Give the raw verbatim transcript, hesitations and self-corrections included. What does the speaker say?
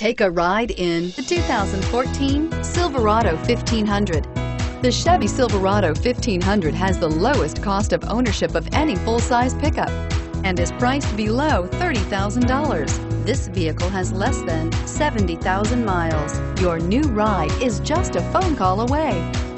Take a ride in the two thousand fourteen Silverado fifteen hundred. The Chevy Silverado fifteen hundred has the lowest cost of ownership of any full-size pickup and is priced below thirty thousand dollars. This vehicle has less than seventy thousand miles. Your new ride is just a phone call away.